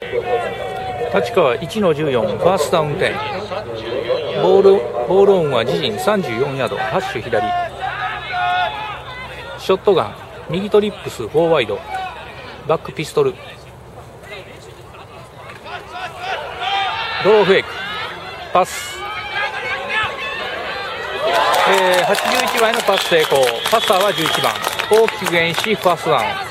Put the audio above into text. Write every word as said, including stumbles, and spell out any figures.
立川いちのじゅうよん、ファーストダウンテン。ボールボールオンは自陣さんじゅうよんヤード、ハッシュ左。ショットガン右トリップスフォーワイド、バックピストル。ドローフェイクパス、えー、はちじゅういちばんへのパス成功。パスターはじゅういちばん、大きく減しファーストダウン。